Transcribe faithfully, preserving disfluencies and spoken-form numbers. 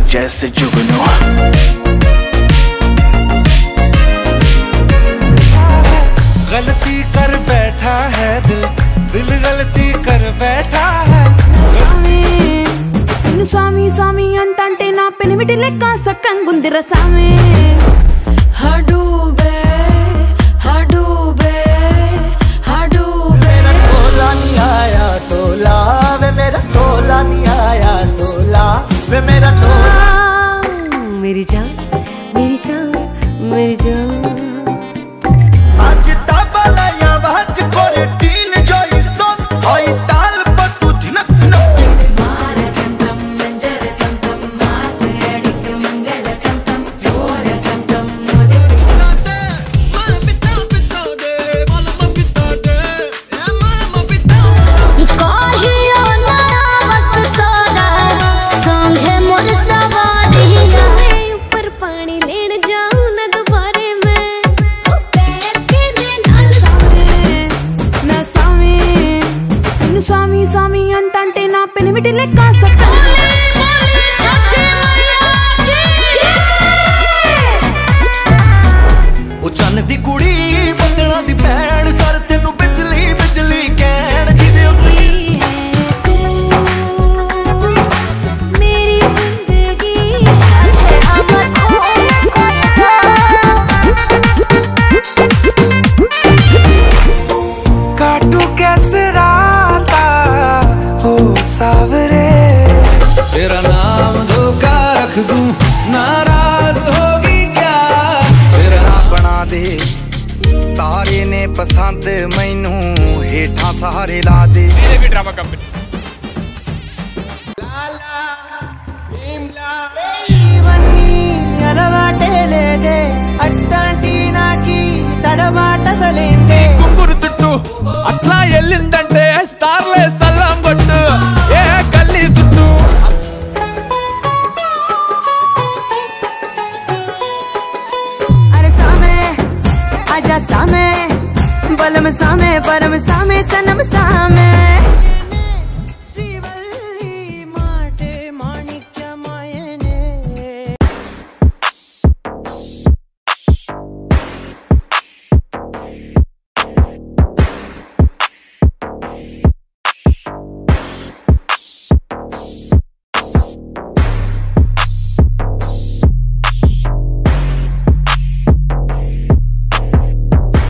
जैसे जुगनू। गलती कर बैठा है दिल, दिल गलती कर बैठा है। स्वामी स्वामी अंटे ना पेनिमिटी लेక్క सक्कंगुंदिरा सामी। हडूबे हडूबे हडूबे। मेरा टोला नहीं आया टोला वे, मेरा टोला नहीं आया टोला वे, मेरा टोला। मेरी जान मेरी जान मेरी जान। आज ताबला या वाच कोरे टीन जोई सोन होई ताल पर तू झनक झनक। स्वामी स्वामी अंटे ना पेनिमिटी लेక్క ओ चन्न दी कुड़ी बदना दी भैन सर तेनू बिजली बिजली कहण जिदे उत्ते मेरी जिंदगी काटू कैसे राता हो सावरे। तेरा नाम धोखा रख दूं नाराज होगी क्या। तेरा नाम बना दे तारे ने पसंद मैनू हेठा सहारे ला दे। भी ड्रामा कंपनी అలవాటే లేదే అట్టాంటి నాకి తడబాట సలేందే. గుంపురు చుట్టూ అట్లా ఎల్లిందంటే స్టార్లే సల్లం కొట్టు ఏ గల్లీ చుట్టూ। अरे सामे आजा सामे बलम सामे परम सामे सनम सामे।